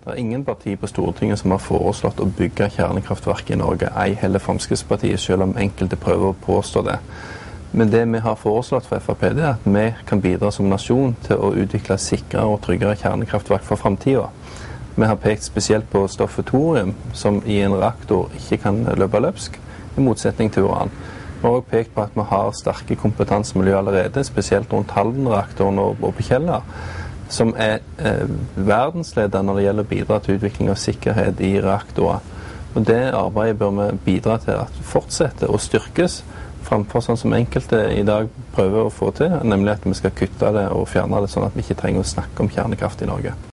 Det er ingen parti på Stortinget som har foreslått å bygge kjernekraftverk i Norge, ei heller Fremskrittspartiet, selv om enkelte prøver å påstå det. Men det vi har foreslått for Frp, det er at vi kan bidra som nasjon til å utvikle sikrere og tryggere kjernekraftverk for fremtiden. Vi har pekt spesielt på stoffet thorium, som i en reaktor ikke kan løpe løpsk, i motsetning til uran. Vi har også pekt på at vi har sterke kompetansemiljø allerede, spesielt rundt Halden-reaktoren og på Kjeller, som er verdensleder når det gjelder å bidra til utvikling av sikkerhet i reaktorer. Og det arbeidet bør vi bidra til at fortsette og styrkes, framfor sånn som enkelte i dag prøver å få til, nemlig at vi skal kutte det og fjerne det, sånn at vi ikke trenger å snakke om kjernekraft i Norge.